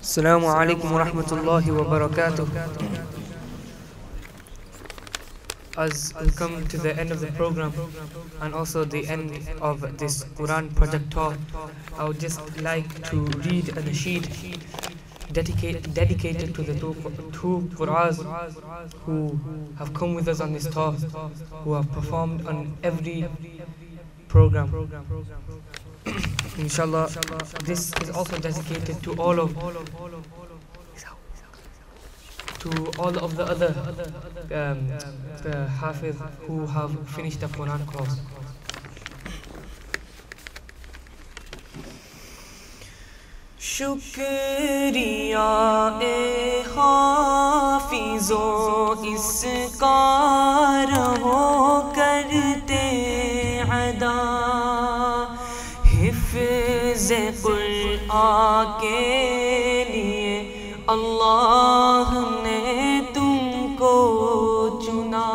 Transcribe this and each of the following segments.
Assalamu alaikum wa rahmatullahi wa barakatuh. As we come to the end of the program and also the end of this Quran project talk, I would just like to read a nasheed dedicated to the two Qur'ans who have come with us on this talk, who have performed on every program. Inshallah, this is also dedicated to all of the other Hafiz who have finished the Quran course. شکریہ اے حافظو اس کا رہو کرتے ادا حفظ قرآن کے لیے اللہ نے تم کو چنا.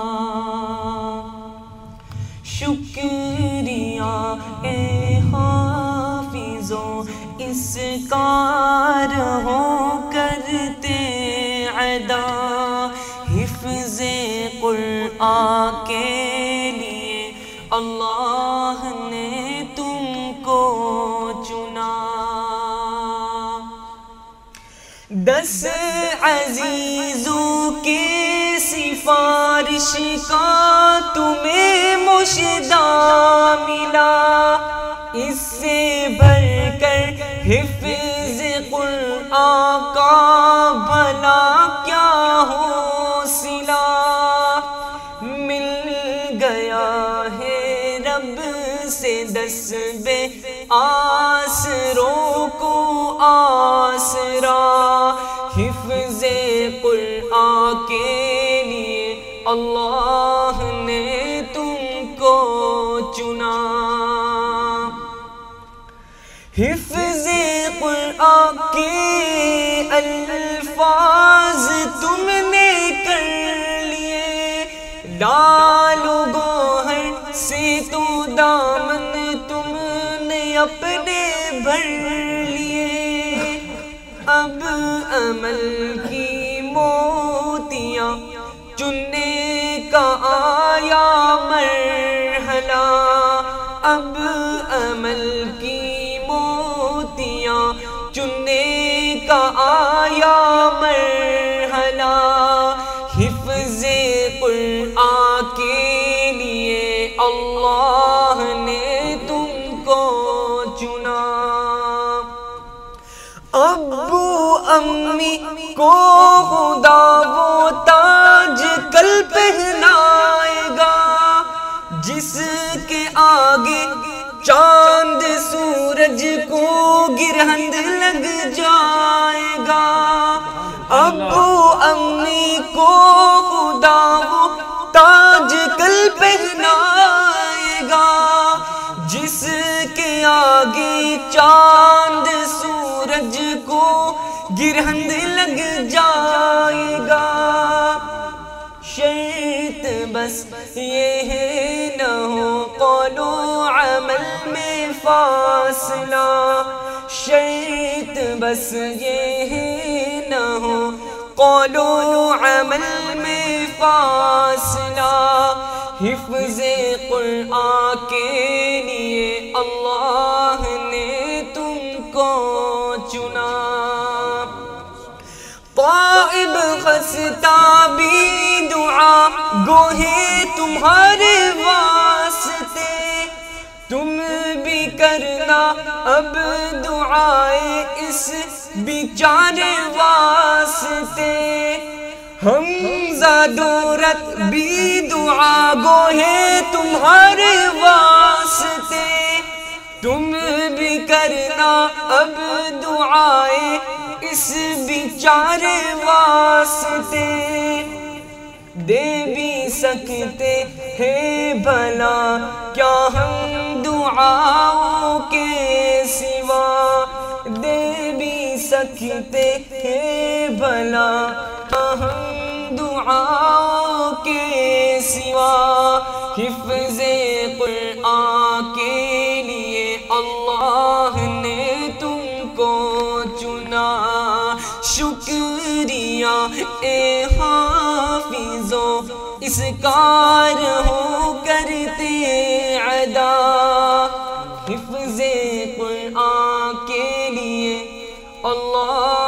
شکریہ اے حافظو اس کا رہو کرتے ادا حفظ قرآن کے لیے اللہ نے تم کو چنا. 10 عزیزوں کی سفارش کا تمہیں مشدہ ملا, اس سے بھر کر حفظ قرآن کا بھلا کیا حوصلہ. مل گیا ہے رب سے 10 بے آسروں کو آسرا حفظ قرآن کے لیے اللہ نے تم کو چنا. حفظ قرآن کے الفاظ تم نے کر لیے, ڈالو گوہر سے تو دامن تم نے اپنے بھر لیے. اب عمل کی موتیاں چننے کا آیا مرحلہ, اب عمل کی موتیاں چننے کا آیا مرحلہ. حفظ قرآن کے لیے اللہ نے تم کو چنا. ابو امی کو خدا وہ تاج کل پہنائے گا جس کے آگے چاند سورج کو گرہند لگ جائے گا. ابو امی کو خدا وہ تاج کل پہنائے گا جس کے آگے چاند سورج کو گرہند لگ جائے گا. شرط بس یہ ہے نہ ہو قول و عمل میں فاصلہ, شرط بس یہ ہے نہ ہو قول و عمل میں فاصلہ. حفظ قرآن کے لیے اللہ نے تم کو چنا. غائب خستہ بھی دعا گو ہے تمہارے واسطے, تم بھی کرنا اب دعائے اس بیچارے واسطے. حمزہ دولت بھی دعا گو ہے تمہارے واسطے, تم بھی کرنا اب دعائے اس بیچارے واسطے. دے بھی سکتے ہیں بھلا کیا ہم دعاؤں کے سوا, دے بھی سکتے ہیں بھلا ہم دعاؤں کے سوا. حفظ قرآن کے لیے اللہ نے تم کو چنا. دیا اے حافظوں، اس کار ہو کرتے ادا، حفظ قرآن کے لیے اللہ